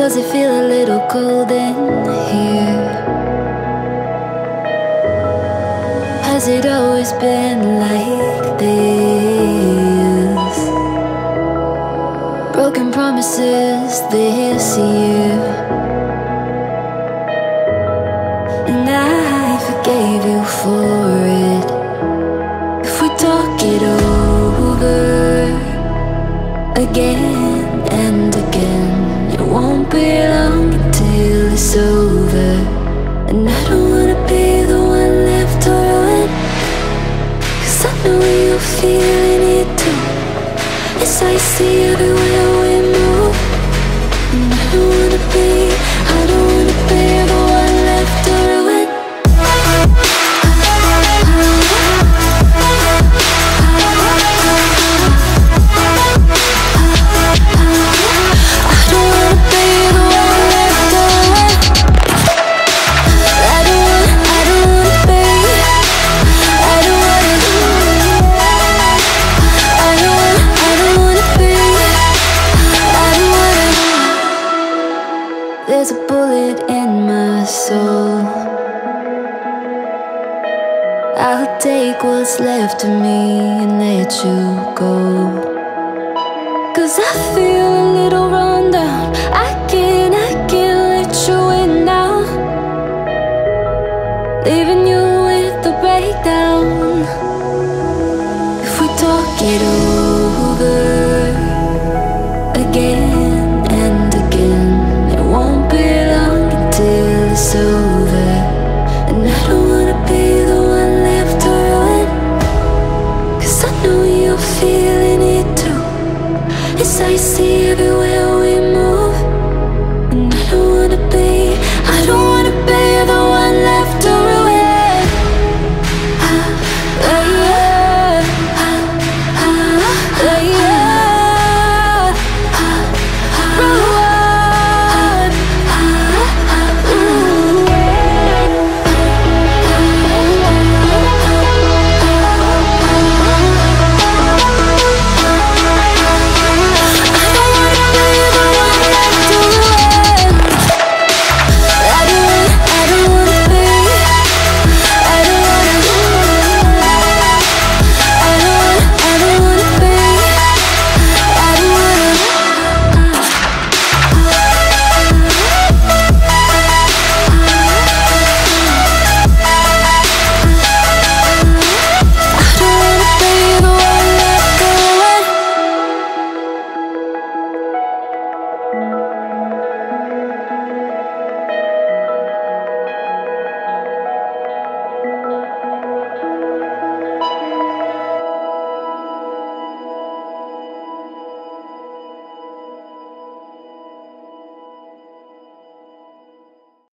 Does it feel a little cold in here? Has it always been like this? Broken promises this year, and I forgave you for it. If we talk it over again and again, it won't be long until it's over. And I don't wanna be the one left to ruin, 'cause I know you're feeling it too. It's icy everywhere we move. And I don't wanna be the one left to ruin. There's a bullet in my soul. I'll take what's left of me and let you go. 'Cause I feel a little